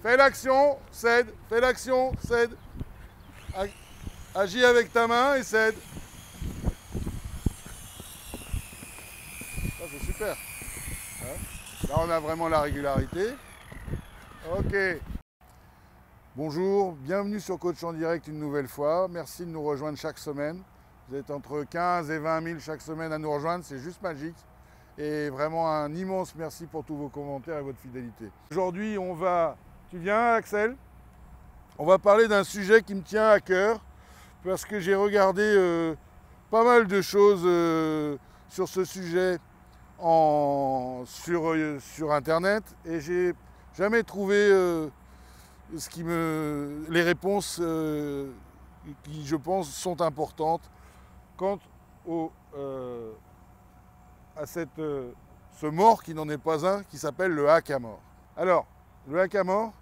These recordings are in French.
Fais l'action, cède. Fais l'action, cède. Agis avec ta main et cède. Ça, c'est super. Là, on a vraiment la régularité. Ok. Bonjour, bienvenue sur Coach en Direct une nouvelle fois. Merci de nous rejoindre chaque semaine. Vous êtes entre 15 et 20 000 chaque semaine à nous rejoindre, c'est juste magique. Et vraiment un immense merci pour tous vos commentaires et votre fidélité. Aujourd'hui, on va... Tu viens, Axel? On va parler d'un sujet qui me tient à cœur parce que j'ai regardé pas mal de choses sur ce sujet sur Internet et j'ai jamais trouvé les réponses qui, je pense, sont importantes quant à ce mort qui n'en est pas un, qui s'appelle le hackamore. Alors, le hackamore,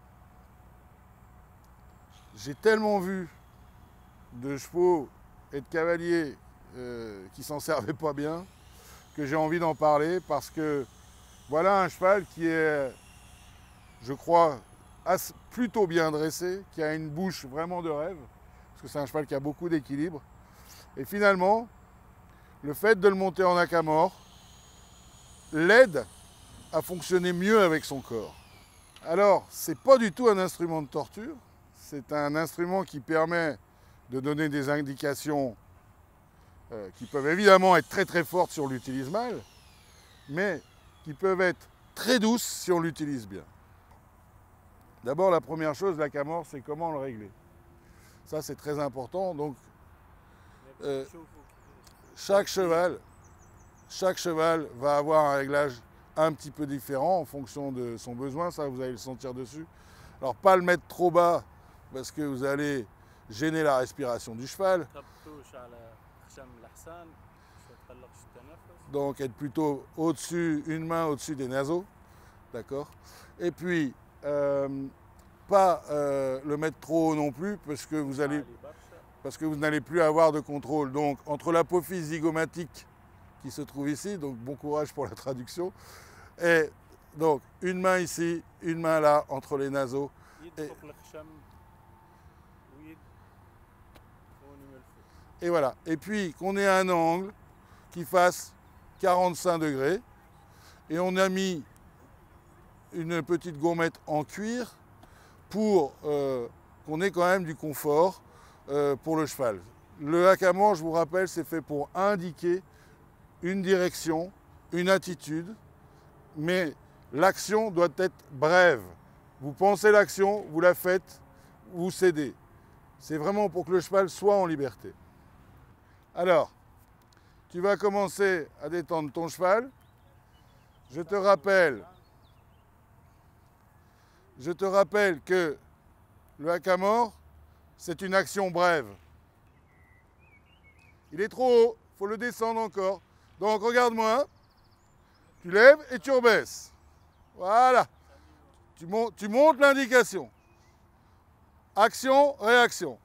j'ai tellement vu de chevaux et de cavaliers qui s'en servaient pas bien que j'ai envie d'en parler parce que voilà un cheval qui est, je crois, plutôt bien dressé, qui a une bouche vraiment de rêve, parce que c'est un cheval qui a beaucoup d'équilibre. Et finalement, le fait de le monter en hackamore l'aide à fonctionner mieux avec son corps. Alors, c'est pas du tout un instrument de torture, c'est un instrument qui permet de donner des indications qui peuvent évidemment être très très fortes si on l'utilise mal, mais qui peuvent être très douces si on l'utilise bien. D'abord, la première chose, l'hackamore, c'est comment le régler. Ça, c'est très important. Donc, chaque cheval va avoir un réglage un petit peu différent en fonction de son besoin. Ça, vous allez le sentir dessus. Alors, pas le mettre trop bas parce que vous allez gêner la respiration du cheval. Donc, être plutôt au-dessus, une main au-dessus des naseaux. D'accord? Et puis, pas le mettre trop haut non plus parce que vous n'allez plus avoir de contrôle. Donc, entre l'apophyse zygomatique qui se trouve ici, donc bon courage pour la traduction, et donc une main ici, une main là, entre les naseaux. Et voilà. Et puis, qu'on ait un angle qui fasse 45 degrés. Et on a mis une petite gourmette en cuir pour qu'on ait quand même du confort pour le cheval. Le hackamore, je vous rappelle, c'est fait pour indiquer une direction, une attitude, mais l'action doit être brève. Vous pensez l'action, vous la faites, vous cédez. C'est vraiment pour que le cheval soit en liberté. Alors, tu vas commencer à détendre ton cheval. Je te rappelle que le hackamore, c'est une action brève. Il est trop haut, il faut le descendre encore. Donc regarde-moi, tu lèves et tu rebaisses. Voilà. Tu montes l'indication. Action, réaction.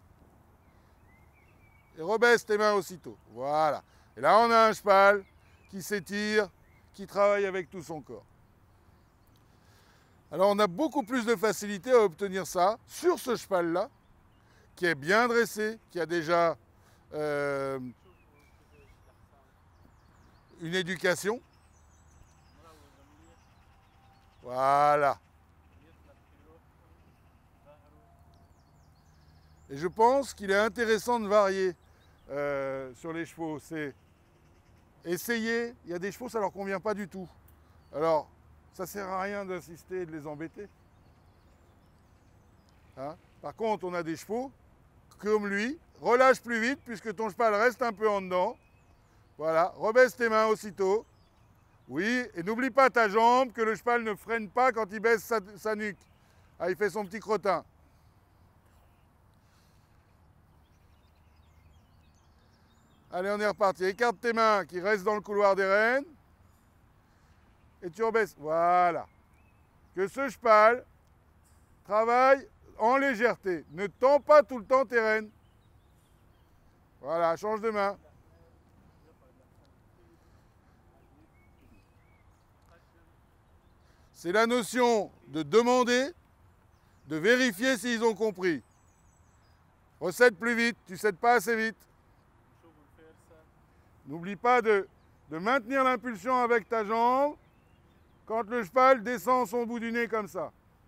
Et rebaisse tes mains aussitôt. Voilà. Et là, on a un cheval qui s'étire, qui travaille avec tout son corps. Alors, on a beaucoup plus de facilité à obtenir ça sur ce cheval-là, qui est bien dressé, qui a déjà une éducation. Voilà. Et je pense qu'il est intéressant de varier sur les chevaux. C'est essayer. Il y a des chevaux, ça ne leur convient pas du tout. Alors, ça ne sert à rien d'insister et de les embêter. Hein? Par contre, on a des chevaux, comme lui, relâche plus vite puisque ton cheval reste un peu en dedans. Voilà, rebaisse tes mains aussitôt. Oui, et n'oublie pas ta jambe, que le cheval ne freine pas quand il baisse sa nuque. Ah, il fait son petit crottin. Allez, on est reparti. Écarte tes mains qui restent dans le couloir des rênes. Et tu rebaisses. Voilà. Que ce cheval travaille en légèreté. Ne tends pas tout le temps tes rênes. Voilà, change de main. C'est la notion de demander de vérifier s'ils ont compris. Recède plus vite, tu cèdes pas assez vite. N'oublie pas de maintenir l'impulsion avec ta jambe quand le cheval descend son bout du nez comme ça.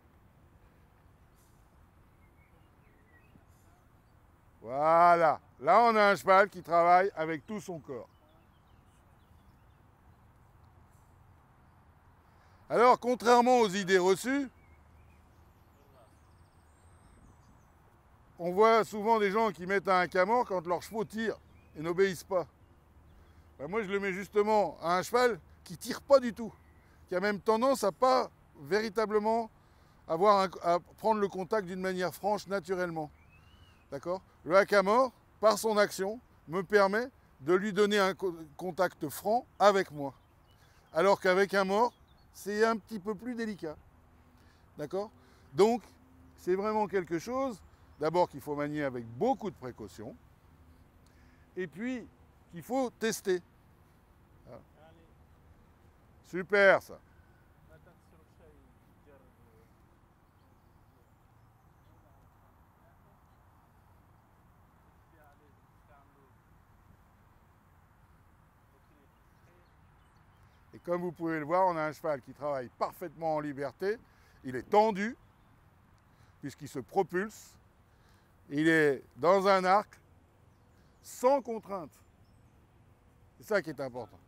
Voilà. Là, on a un cheval qui travaille avec tout son corps. Alors, contrairement aux idées reçues, on voit souvent des gens qui mettent un camor quand leurs chevaux tirent et n'obéissent pas. Ben moi, je le mets justement à un cheval qui ne tire pas du tout, qui a même tendance à pas véritablement à prendre le contact d'une manière franche, naturellement. D'accord? Le hackamore, par son action, me permet de lui donner un contact franc avec moi. Alors qu'avec un mort, c'est un petit peu plus délicat. D'accord? Donc, c'est vraiment quelque chose, d'abord qu'il faut manier avec beaucoup de précaution, et puis qu'il faut tester. Voilà. Super ça. Et comme vous pouvez le voir, on a un cheval qui travaille parfaitement en liberté. Il est tendu, puisqu'il se propulse. Il est dans un arc, sans contrainte. C'est ça qui est important.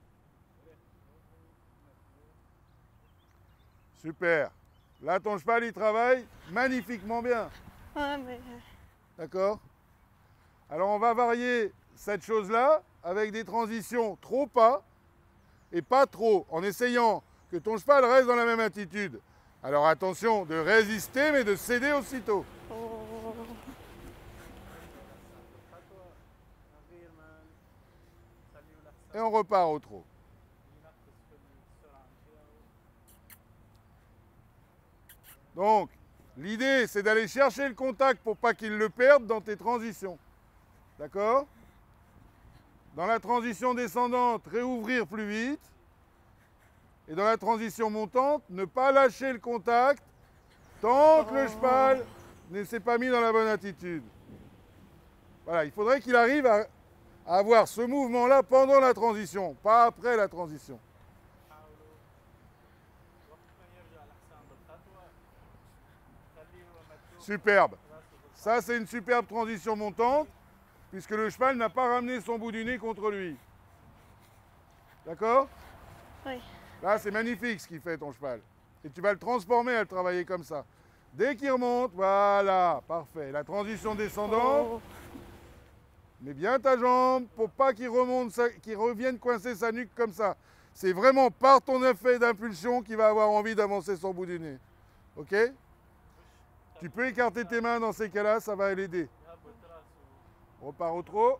Super. Là, ton cheval, il travaille magnifiquement bien. Ouais, mais... D'accord? Alors, on va varier cette chose-là avec des transitions trop pas et pas trop, en essayant que ton cheval reste dans la même attitude. Alors, attention de résister, mais de céder aussitôt. Oh. Et on repart au trot. Donc, l'idée, c'est d'aller chercher le contact pour pas qu'il le perde dans tes transitions. D'accord? Dans la transition descendante, réouvrir plus vite. Et dans la transition montante, ne pas lâcher le contact tant que le cheval ne s'est pas mis dans la bonne attitude. Voilà, il faudrait qu'il arrive à avoir ce mouvement-là pendant la transition, pas après la transition. Superbe. Ça, c'est une superbe transition montante, puisque le cheval n'a pas ramené son bout du nez contre lui. D'accord? Oui. Là, c'est magnifique ce qu'il fait, ton cheval. Et tu vas le transformer à le travailler comme ça. Dès qu'il remonte, voilà, parfait. La transition descendante, Oh. mets bien ta jambe pour pas qu'il remonte, qu'il revienne coincer sa nuque comme ça. C'est vraiment par ton effet d'impulsion qu'il va avoir envie d'avancer son bout du nez. Ok? Tu peux écarter tes mains dans ces cas-là, ça va l'aider. On repart au trot.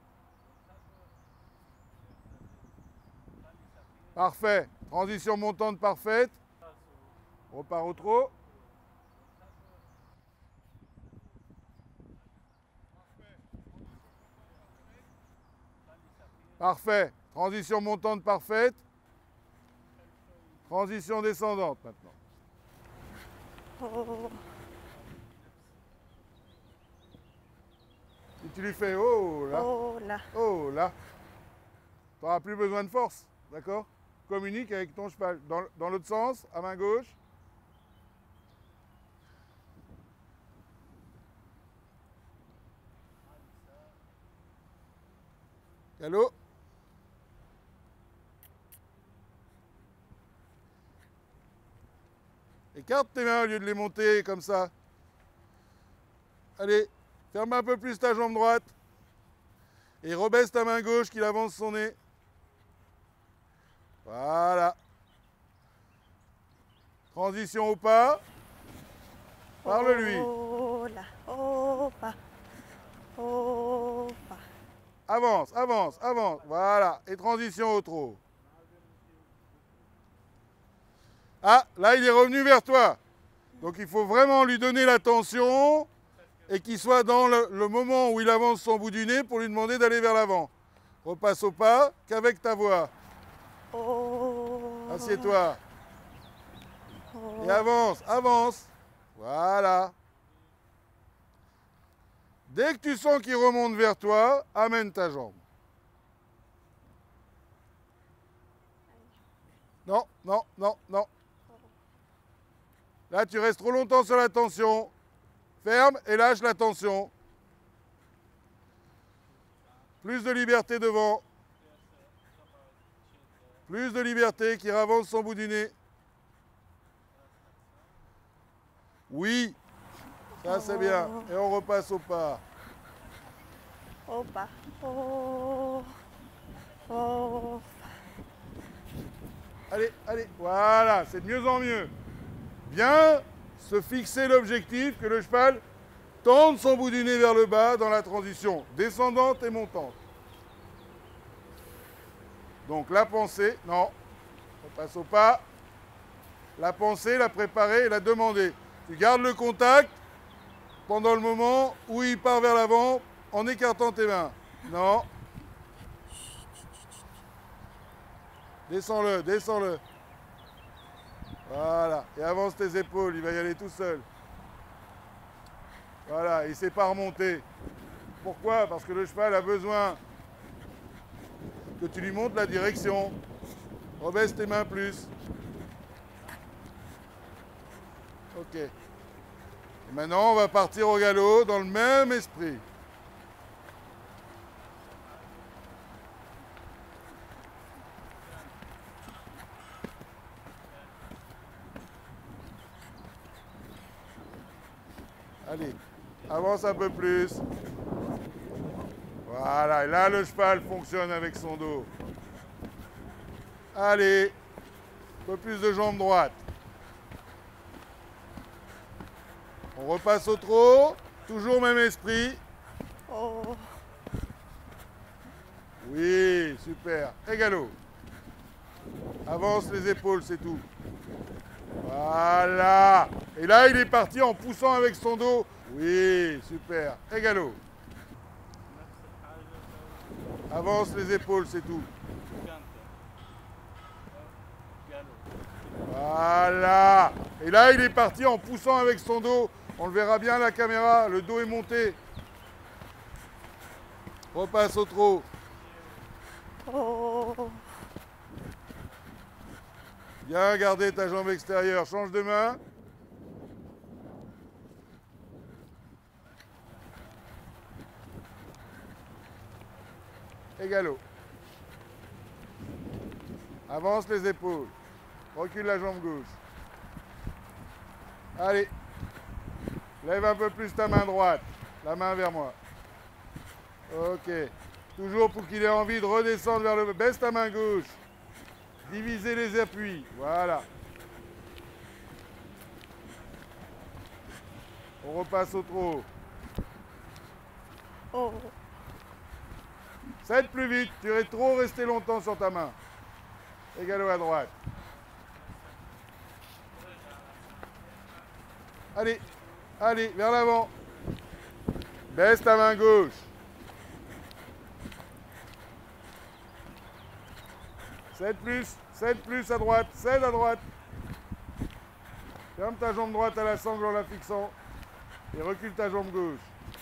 Parfait. Transition montante parfaite. On repart au trot. Parfait. Transition montante parfaite. Transition descendante maintenant. Oh. Et tu lui fais oh là, Oh là. oh là. Tu n'auras plus besoin de force, d'accord? Communique avec ton cheval. Dans l'autre sens, à main gauche. Galop. Écarte tes mains au lieu de les monter comme ça. Allez, ferme un peu plus ta jambe droite. Et rebaisse ta main gauche qu'il avance son nez. Voilà. Transition au pas. Parle-lui. Oh là. Oh pas. Oh pas. Avance, avance, avance. Voilà. Et transition au trot. Ah, là, il est revenu vers toi. Donc, il faut vraiment lui donner l'attention et qu'il soit dans le moment où il avance son bout du nez pour lui demander d'aller vers l'avant. Repasse au pas qu'avec ta voix. Oh. Assieds-toi. Oh. Et avance, avance. Voilà. Dès que tu sens qu'il remonte vers toi, amène ta jambe. Non, non, non, non. Là, tu restes trop longtemps sur la tension. Ferme et lâche la tension. Plus de liberté devant. Plus de liberté qui avance son bout du nez. Oui, ça c'est bien. Et on repasse au pas. Au pas. Oh. Oh. Allez, allez, voilà, c'est de mieux en mieux. Bien se fixer l'objectif que le cheval tende son bout du nez vers le bas dans la transition descendante et montante. Donc la pensée, non, on passe au pas. La pensée, la préparer et la demander. Tu gardes le contact pendant le moment où il part vers l'avant en écartant tes mains. Non. Descends-le, descends-le. Voilà. Et avance tes épaules, il va y aller tout seul. Voilà, il ne sait pas remonter. Pourquoi? Parce que le cheval a besoin que tu lui montres la direction. Rebaisse tes mains plus. Ok. Et maintenant, on va partir au galop dans le même esprit. Allez, avance un peu plus. Voilà, et là le cheval fonctionne avec son dos. Allez, un peu plus de jambes droites. On repasse au trot, toujours même esprit. Oh. Oui, super. Et galop. Avance les épaules, c'est tout. Voilà. Et là, il est parti en poussant avec son dos. Oui, super. Et galop. Avance les épaules, c'est tout. Voilà. Et là, il est parti en poussant avec son dos. On le verra bien à la caméra. Le dos est monté. Repasse au trot. Oh. Bien garder ta jambe extérieure. Change de main. Et galop. Avance les épaules. Recule la jambe gauche. Allez. Lève un peu plus ta main droite. La main vers moi. Ok. Toujours pour qu'il ait envie de redescendre vers le bas. Baisse ta main gauche. Diviser les appuis. Voilà. On repasse au trot. Oh. 7 plus vite. Tu es trop resté longtemps sur ta main. Et galop à droite. Allez. Allez, vers l'avant. Baisse ta main gauche. 7 plus à droite, 7 à droite. Ferme ta jambe droite à la sangle en la fixant. Et recule ta jambe gauche.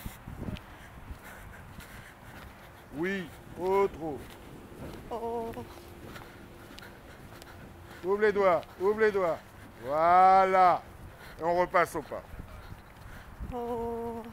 Oui, au trot. Oh. Ouvre les doigts, ouvre les doigts. Voilà. Et on repasse au pas. Oh.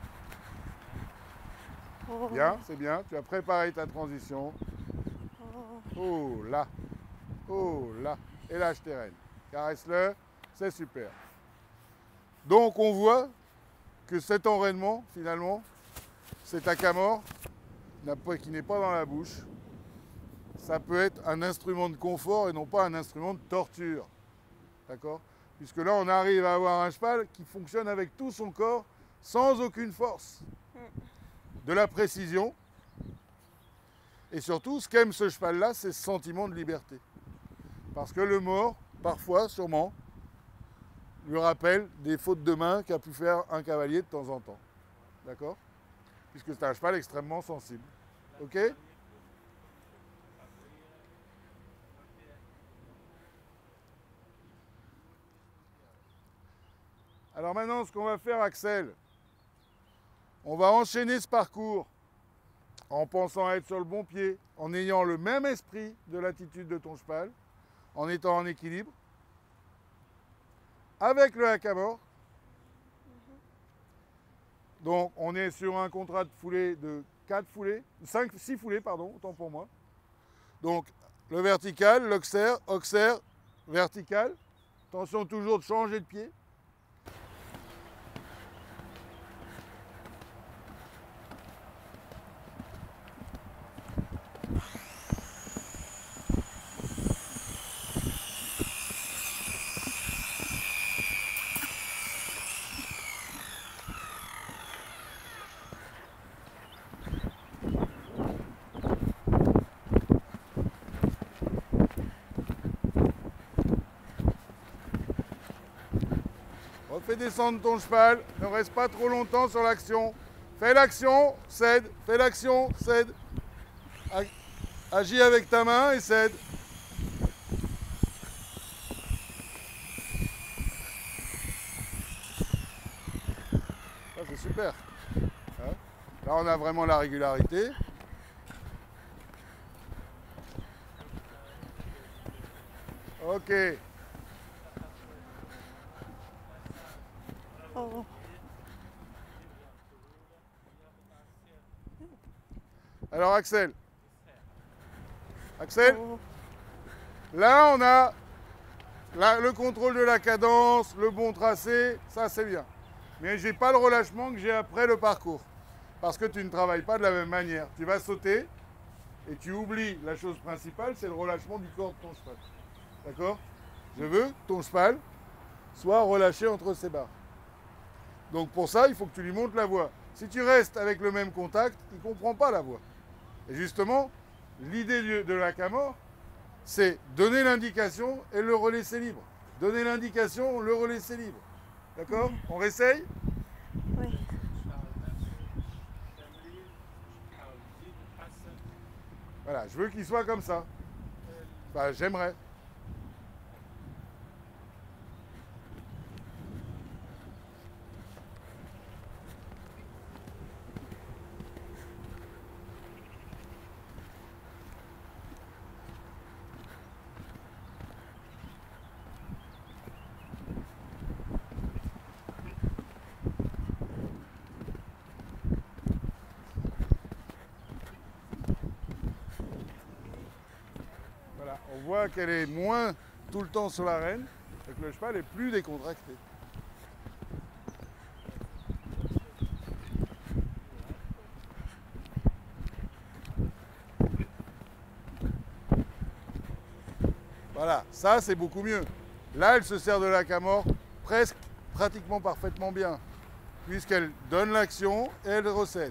Oh. Bien, c'est bien. Tu as préparé ta transition. Oh. Oh là. Oh là. Et lâche tes rênes. Caresse-le. C'est super. Donc on voit que cet enraînement, finalement, cet acamor, qui n'est pas dans la bouche, ça peut être un instrument de confort et non pas un instrument de torture. D'accord? Puisque là, on arrive à avoir un cheval qui fonctionne avec tout son corps sans aucune force. De la précision. Et surtout, ce qu'aime ce cheval-là, c'est ce sentiment de liberté. Parce que le mort, parfois, sûrement, lui rappelle des fautes de main qu'a pu faire un cavalier de temps en temps. D'accord? Puisque c'est un cheval extrêmement sensible. Ok? Alors maintenant, ce qu'on va faire, Axel, on va enchaîner ce parcours en pensant être sur le bon pied, en ayant le même esprit de l'attitude de ton cheval, en étant en équilibre, avec le hackamore. Donc on est sur un contrat de foulée de 6 foulées, pardon, autant pour moi. Donc le vertical, l'auxerre, auxerre, vertical. Attention toujours de changer de pied. Fais descendre ton cheval, ne reste pas trop longtemps sur l'action. Fais l'action, cède, fais l'action, cède. Agis avec ta main et cède. Ça c'est super. Hein? Là on a vraiment la régularité. Ok. Oh. Alors Axel, Oh. là on a le contrôle de la cadence, le bon tracé, ça c'est bien. Mais j'ai pas le relâchement que j'ai après le parcours. Parce que tu ne travailles pas de la même manière. Tu vas sauter et tu oublies la chose principale, c'est le relâchement du corps de ton cheval. D'accord? Je veux que ton cheval soit relâché entre ses barres. Donc pour ça, il faut que tu lui montres la voie. Si tu restes avec le même contact, il ne comprend pas la voie. Et justement, l'idée de l'hackamore, c'est donner l'indication et le relaisser libre. Donner l'indication, le relaisser libre. D'accord? On réessaye? Oui. Voilà, je veux qu'il soit comme ça. Enfin, j'aimerais. Voilà, on voit qu'elle est moins tout le temps sur l'arène et que le cheval est plus décontracté. Voilà, ça c'est beaucoup mieux. Là, elle se sert de l'hackamore pratiquement parfaitement bien, puisqu'elle donne l'action et elle recède.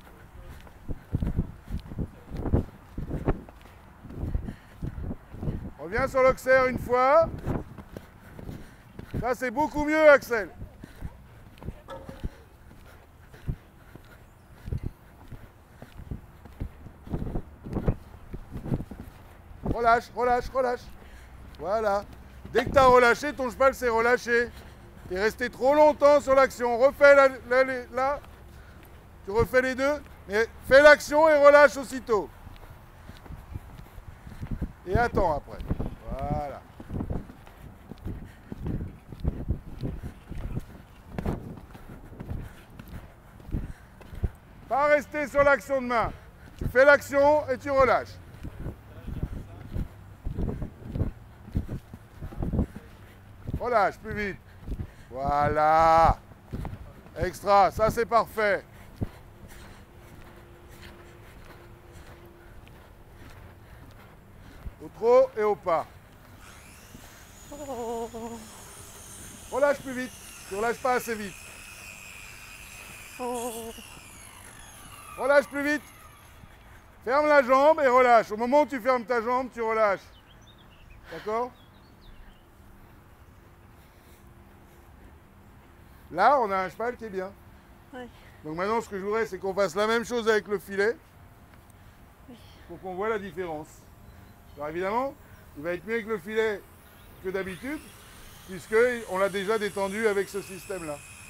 Reviens sur l'auxerre une fois. Ça c'est beaucoup mieux, Axel. Relâche, relâche, relâche. Voilà. Dès que tu as relâché, ton cheval s'est relâché. Tu es resté trop longtemps sur l'action. Refais là. Tu refais les deux. Mais fais l'action et relâche aussitôt. Et attends après. Voilà. Pas rester sur l'action de main. Tu fais l'action et tu relâches. Relâche, plus vite. Voilà. Extra, ça c'est parfait. Au trot et au pas. Oh. Relâche plus vite. Tu relâches pas assez vite. Oh. Relâche plus vite. Ferme la jambe et relâche. Au moment où tu fermes ta jambe, tu relâches. D'accord? Là, on a un cheval qui est bien. Oui. Donc maintenant, ce que je voudrais, c'est qu'on fasse la même chose avec le filet. Oui. Pour qu'on voit la différence. Alors évidemment, il va être mieux avec le filet que d'habitude. puisqu'on l'a déjà détendu avec ce système-là. Ok ?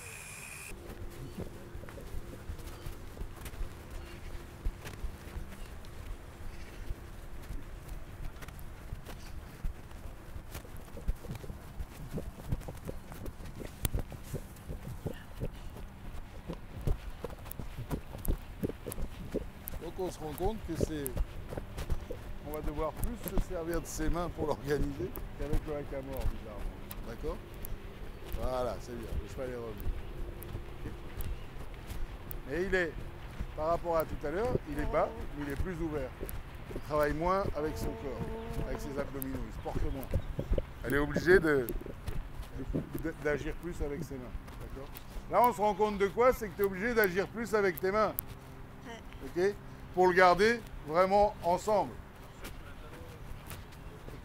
Donc on se rend compte que on va devoir plus se servir de ses mains pour l'organiser qu'avec le hackamore, bizarrement. D'accord ? Voilà, c'est bien, le cheval est revenu. Et il est, par rapport à tout à l'heure, il est bas, mais il est plus ouvert. Il travaille moins avec son corps, avec ses abdominaux, il se porte moins. Elle est obligée d'agir plus avec ses mains. D'accord ? Là, on se rend compte de quoi? C'est que tu es obligé d'agir plus avec tes mains. Ok ? Pour le garder vraiment ensemble. Ok ?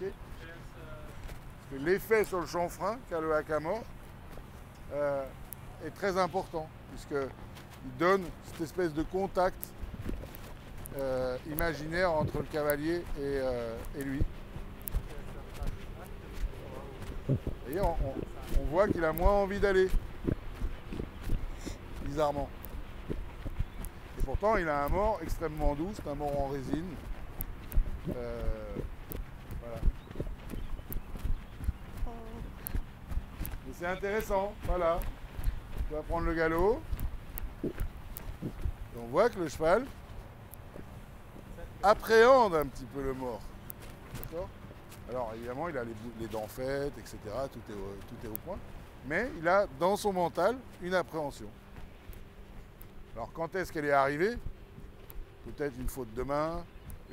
Parce que l'effet sur le chanfrein qu'a le hackamore est très important, puisqu'il donne cette espèce de contact imaginaire entre le cavalier et lui. Et on voit qu'il a moins envie d'aller, bizarrement. Et pourtant, il a un mort extrêmement doux, c'est un mort en résine. Voilà. Mais c'est intéressant, voilà. Tu vas prendre le galop. Et on voit que le cheval appréhende un petit peu le mort. D'accord ? Alors évidemment, il a les dents faites, etc. Tout est au point. Mais il a dans son mental une appréhension. Alors quand est-ce qu'elle est arrivée? Peut-être une faute de main,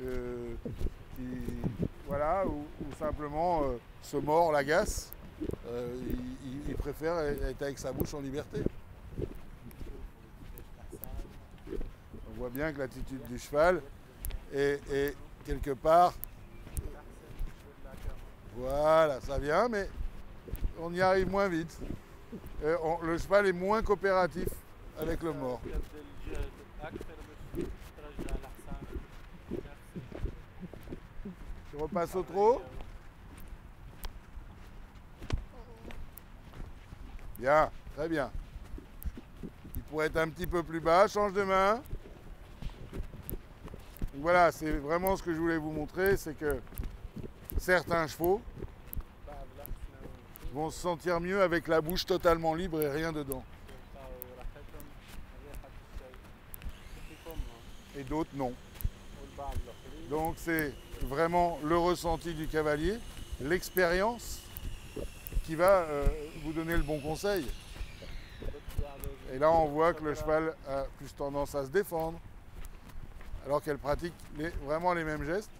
voilà, ou simplement ce mort l'agace. Il préfère être avec sa bouche en liberté. On voit bien que l'attitude du cheval est quelque part... Voilà, ça vient, mais on y arrive moins vite. Le cheval est moins coopératif avec le mort. Tu repasses au trot. Bien, très bien. Il pourrait être un petit peu plus bas, change de main. Donc voilà, c'est vraiment ce que je voulais vous montrer, c'est que certains chevaux vont se sentir mieux avec la bouche totalement libre et rien dedans. Et d'autres non. Donc c'est vraiment le ressenti du cavalier, l'expérience qui va vous donner le bon conseil. Et là on voit que le cheval a plus tendance à se défendre alors qu'elle pratique vraiment les mêmes gestes.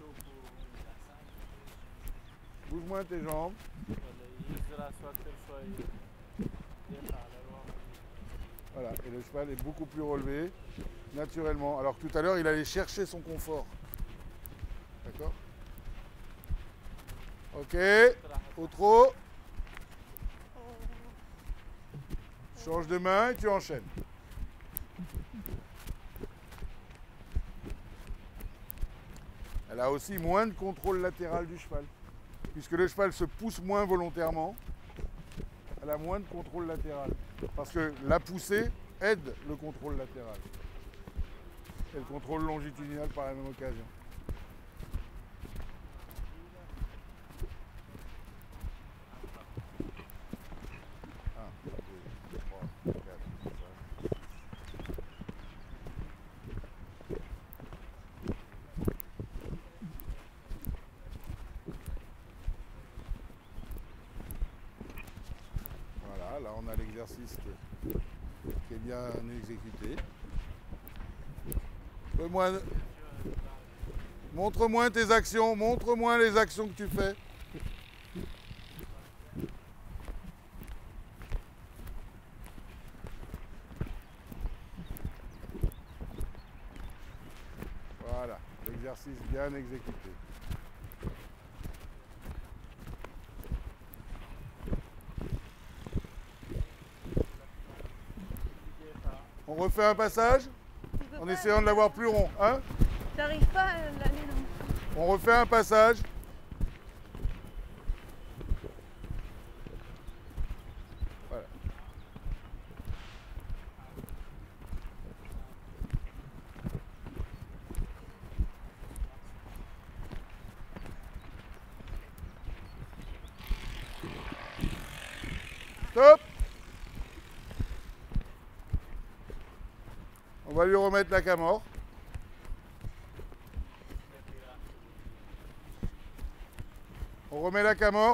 Bouge moins tes jambes. Voilà, et le cheval est beaucoup plus relevé, naturellement. Alors que tout à l'heure, il allait chercher son confort. D'accord ? Ok, au trot. Change de main et tu enchaînes. Elle a aussi moins de contrôle latéral du cheval. Puisque le cheval se pousse moins volontairement, elle a moins de contrôle latéral. Parce que la poussée aide le contrôle latéral. Et le contrôle longitudinal par la même occasion. Là, on a l'exercice qui est bien exécuté. Montre-moi tes actions, montre-moi les actions que tu fais. Voilà, l'exercice bien exécuté. On refait un passage en essayant de l'avoir plus rond, hein? J'arrive pas à l'aller dans... On refait un passage. Stop. On va lui remettre la camorre. On remet la camorre.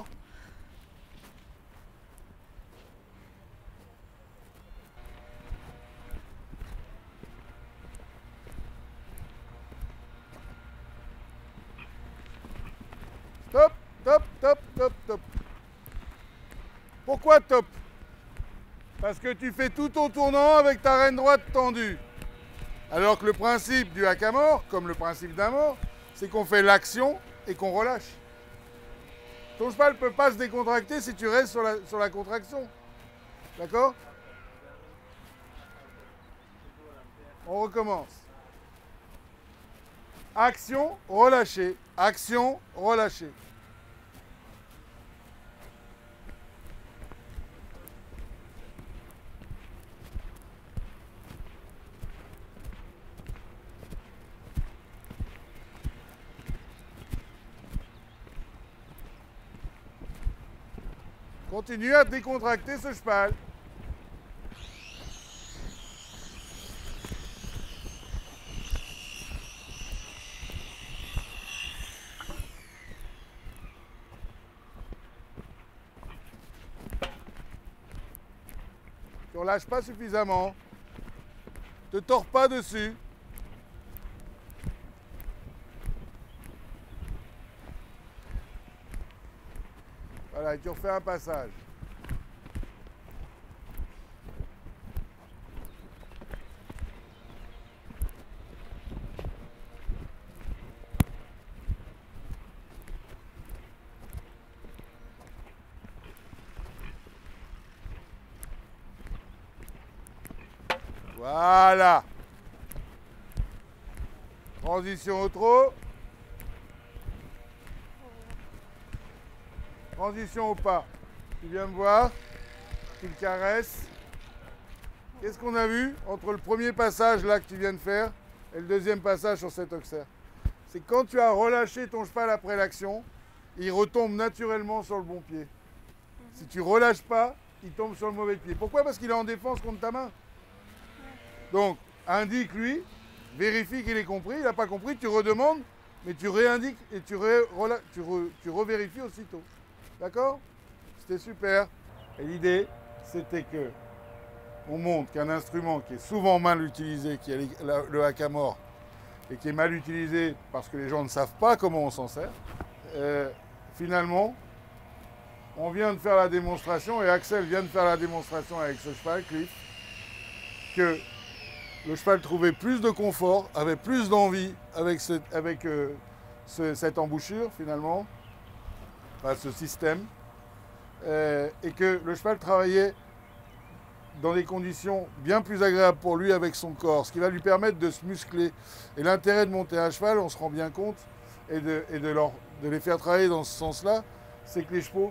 Stop, top, top, top, top. Pourquoi top? Parce que tu fais tout ton tournant avec ta reine droite tendue. Alors que le principe du haka-mort, comme le principe d'un mort, c'est qu'on fait l'action et qu'on relâche. Ton cheval ne peut pas se décontracter si tu restes sur la contraction. D'accord? On recommence. Action, relâcher. Action, relâcher. Continue à décontracter ce cheval. Tu ne relâches pas suffisamment. Ne te tords pas dessus. Voilà, et tu refais un passage. Voilà. Transition au trot. Transition au pas. Tu viens me voir. Tu le caresses. Qu'est-ce qu'on a vu entre le premier passage là que tu viens de faire et le deuxième passage sur cet auxerre? C'est quand tu as relâché ton cheval après l'action, il retombe naturellement sur le bon pied. Si tu relâches pas, il tombe sur le mauvais pied. Pourquoi? Parce qu'il est en défense contre ta main. Donc, indique-lui, vérifie qu'il ait compris. Il n'a pas compris, tu redemandes, mais tu réindiques et tu revérifies aussitôt. D'accord? C'était super. Et l'idée, c'était que on montre qu'un instrument qui est souvent mal utilisé, qui est le haka-mort, et qui est mal utilisé parce que les gens ne savent pas comment on s'en sert, finalement, on vient de faire la démonstration, et Axel vient de faire la démonstration avec ce cheval, Cliff, que le cheval trouvait plus de confort, avait plus d'envie avec cette embouchure, finalement, enfin, ce système, et que le cheval travaillait dans des conditions bien plus agréables pour lui avec son corps, ce qui va lui permettre de se muscler. Et l'intérêt de monter un cheval, on se rend bien compte, et de les faire travailler dans ce sens-là, c'est que les chevaux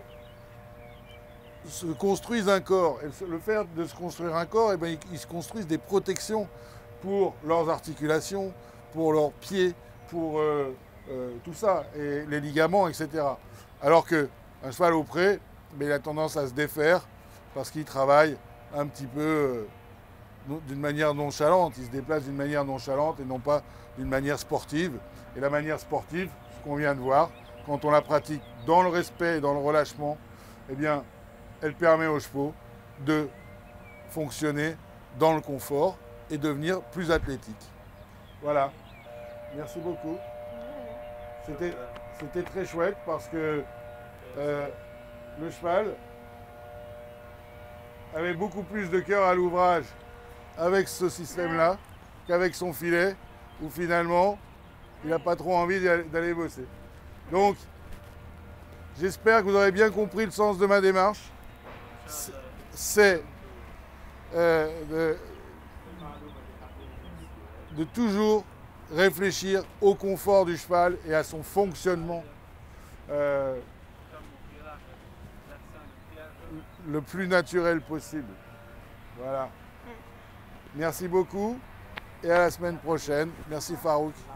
se construisent un corps. Et le fait de se construire un corps, eh bien, ils se construisent des protections pour leurs articulations, pour leurs pieds, pour tout ça, et les ligaments, etc. Alors qu'un cheval au pré, il a tendance à se défaire parce qu'il travaille un petit peu d'une manière nonchalante. Il se déplace d'une manière nonchalante et non pas d'une manière sportive. Et la manière sportive, ce qu'on vient de voir, quand on la pratique dans le respect et dans le relâchement, eh bien, elle permet aux chevaux de fonctionner dans le confort et devenir plus athlétiques. Voilà. Merci beaucoup. C'était très chouette parce que le cheval avait beaucoup plus de cœur à l'ouvrage avec ce système-là qu'avec son filet, où finalement, il n'a pas trop envie d'aller bosser. Donc, j'espère que vous aurez bien compris le sens de ma démarche. C'est de toujours réfléchir au confort du cheval et à son fonctionnement le plus naturel possible. Voilà. Merci beaucoup et à la semaine prochaine. Merci Farouk.